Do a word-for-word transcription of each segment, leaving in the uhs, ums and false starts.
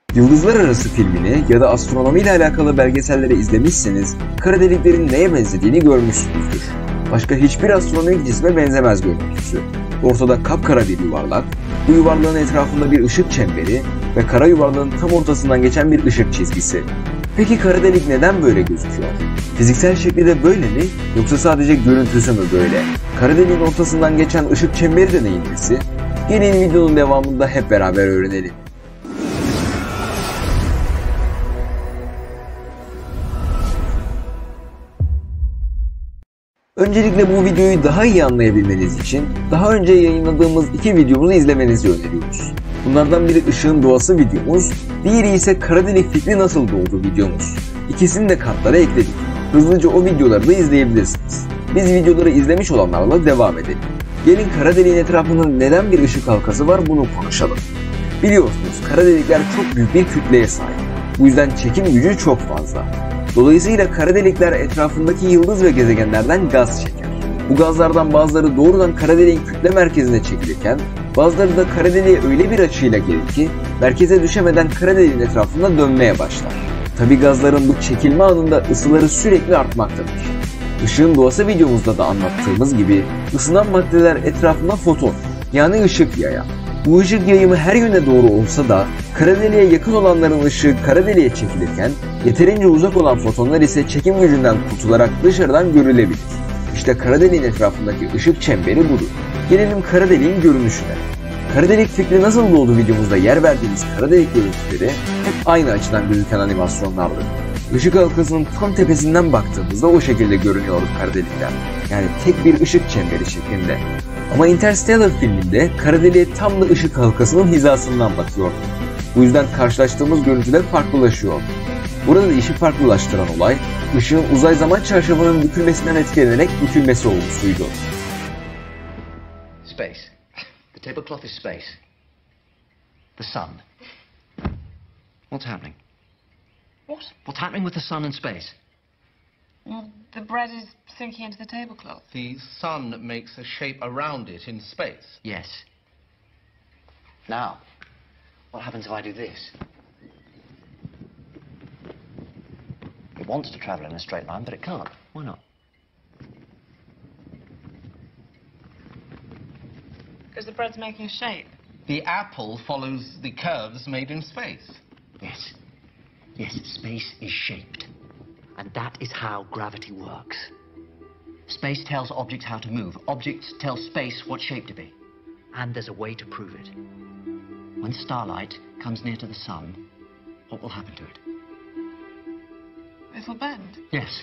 Yıldızlar Arası filmini ya da astronomiyle alakalı belgeselleri izlemişseniz kara deliklerin neye benzediğini görmüşsünüzdür. Başka hiçbir astronomik cisme benzemez görüntüsü. Ortada kapkara bir yuvarlak, bu yuvarlağın etrafında bir ışık çemberi ve kara yuvarlağın tam ortasından geçen bir ışık çizgisi. Peki kara delik neden böyle gözüküyor? Fiziksel şekli de böyle mi yoksa sadece görüntüsü mü böyle? Kara deliğin ortasından geçen ışık çemberi de neyin nesi? Gelin videonun devamında hep beraber öğrenelim. Öncelikle bu videoyu daha iyi anlayabilmeniz için daha önce yayınladığımız iki videomuzu izlemenizi öneriyoruz. Bunlardan biri ışığın doğası videomuz, diğeri ise kara delik fikri nasıl doğdu videomuz. İkisini de kartlara ekledik. Hızlıca o videoları da izleyebilirsiniz. Biz videoları izlemiş olanlarla devam edelim. Gelin kara deliğin etrafında neden bir ışık halkası var bunu konuşalım. Biliyorsunuz kara delikler çok büyük bir kütleye sahip. Bu yüzden çekim gücü çok fazla. Dolayısıyla kara delikler etrafındaki yıldız ve gezegenlerden gaz çeker. Bu gazlardan bazıları doğrudan kara deliğin kütle merkezine çekilirken bazıları da kara deliğe öyle bir açıyla gelir ki merkeze düşemeden kara deliğin etrafında dönmeye başlar. Tabi gazların bu çekilme anında ısıları sürekli artmaktadır. Işığın doğası videomuzda da anlattığımız gibi ısınan maddeler etrafına foton yani ışık yayar. Bu ışık yayımı her yöne doğru olsa da kara deliğe yakın olanların ışığı kara deliğe çekilirken yeterince uzak olan fotonlar ise çekim gücünden kurtularak dışarıdan görülebilir. İşte kara deliğin etrafındaki ışık çemberi budur. Gelelim kara deliğin görünüşüne. Kara delik fikri nasıl doğdu videomuzda yer verdiğimiz kara delik görüntüleri hep aynı açıdan gözüken animasyonlardır. Işık halkasının tam tepesinden baktığımızda o şekilde görünüyor kara delikler. Yani tek bir ışık çemberi şeklinde. Ama Interstellar filminde kara deliğe tam da ışık halkasının hizasından bakıyor. Bu yüzden karşılaştığımız görüntüler farklılaşıyor. Burada da işi farklılaştıran olay, ışığın uzay zaman çarşafının bükülmesinden etkilenerek bükülmesi olgusuydu. Space. The tablecloth is space. The sun. What's happening? What? What's happening with the sun and space? Well, the bread is sinking into the tablecloth. The sun makes a shape around it in space. Yes. Now, what happens if I do this? It wants to travel in a straight line, but it can't. Why not? Because the bread's making a shape. The apple follows the curves made in space. Yes. Yes, space is shaped. And that is how gravity works. Space tells objects how to move. Objects tell space what shape to be. And there's a way to prove it. When starlight comes near to the sun, what will happen to it? It'll bend. Yes.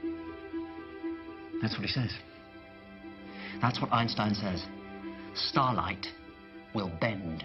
That's what he says. That's what Einstein says. Starlight will bend.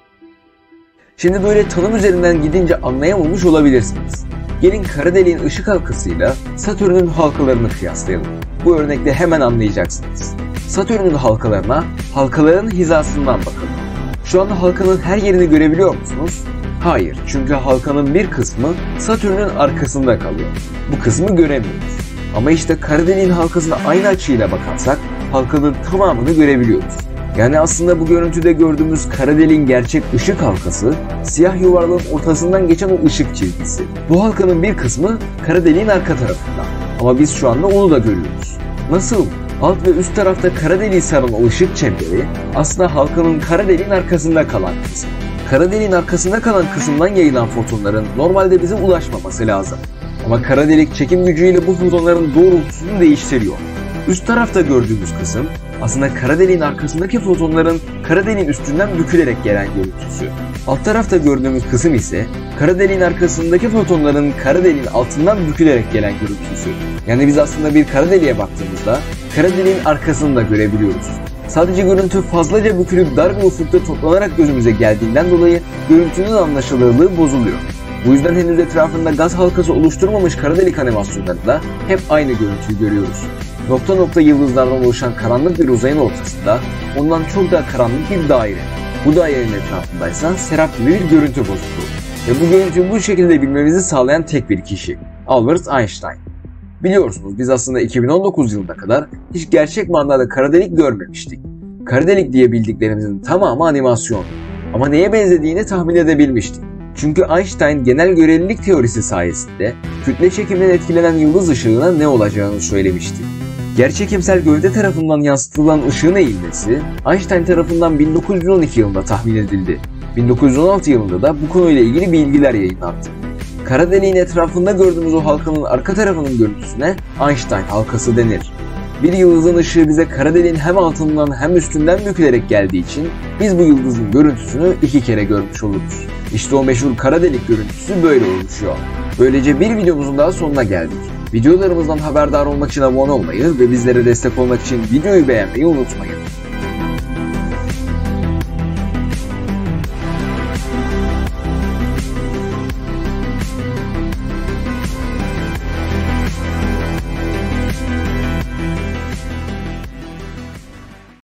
Şimdi böyle tanım üzerinden gidince anlayamamış olabilirsiniz. Gelin kara deliğin ışık halkasıyla Satürn'ün halkalarını kıyaslayalım. Bu örnekte hemen anlayacaksınız. Satürn'ün halkalarına halkaların hizasından bakalım. Şu anda halkanın her yerini görebiliyor musunuz? Hayır, çünkü halkanın bir kısmı Satürn'ün arkasında kalıyor. Bu kısmı göremiyoruz. Ama işte kara deliğin halkasına aynı açıyla bakarsak halkanın tamamını görebiliyoruz. Yani aslında bu görüntüde gördüğümüz kara deliğin gerçek ışık halkası, siyah yuvarlağın ortasından geçen o ışık çizgisi. Bu halkanın bir kısmı kara deliğin arka tarafında. Ama biz şu anda onu da görüyoruz. Nasıl? Alt ve üst tarafta kara deliği saran o ışık çemberi aslında halkanın kara deliğin arkasında kalan kısmı. Kara deliğin arkasında kalan kısımdan yayılan fotonların normalde bize ulaşmaması lazım. Ama kara delik çekim gücüyle bu fotonların doğrultusunu değiştiriyor. Üst tarafta gördüğümüz kısım aslında kara deliğin arkasındaki fotonların kara deliğin üstünden bükülerek gelen görüntüsü. Alt tarafta gördüğümüz kısım ise kara deliğin arkasındaki fotonların kara deliğin altından bükülerek gelen görüntüsü. Yani biz aslında bir kara deliğe baktığımızda kara deliğin arkasını da görebiliyoruz. Sadece görüntü fazlaca bükülüp dar bir ufukta toplanarak gözümüze geldiğinden dolayı görüntünün anlaşılırlığı bozuluyor. Bu yüzden henüz etrafında gaz halkası oluşturmamış kara delik animasyonlarında hep aynı görüntüyü görüyoruz. Nokta nokta yıldızlardan oluşan karanlık bir uzayın ortasında ondan çok daha karanlık bir daire. Bu dairenin etrafındaysa serap gibi bir görüntü bozukluğu. Ve bu görüntüyü bu şekilde bilmemizi sağlayan tek bir kişi, Albert Einstein. Biliyorsunuz biz aslında iki bin on dokuz yılına kadar hiç gerçek manada kara delik görmemiştik. Kara delik diye bildiklerimizin tamamı animasyon. Ama neye benzediğini tahmin edebilmiştik. Çünkü Einstein genel görelilik teorisi sayesinde kütle çekiminden etkilenen yıldız ışığına ne olacağını söylemişti. Yerçekimsel gövde tarafından yansıtılan ışığın eğilmesi Einstein tarafından bin dokuz yüz on iki yılında tahmin edildi. bin dokuz yüz on altı yılında da bu konuyla ilgili bilgiler yayınlandı. Kara deliğin etrafında gördüğümüz o halkanın arka tarafının görüntüsüne Einstein halkası denir. Bir yıldızın ışığı bize kara deliğin hem altından hem üstünden bükülerek geldiği için biz bu yıldızın görüntüsünü iki kere görmüş oluruz. İşte o meşhur kara delik görüntüsü böyle oluşuyor. Böylece bir videomuzun daha sonuna geldik. Videolarımızdan haberdar olmak için abone olmayı ve bizlere destek olmak için videoyu beğenmeyi unutmayın.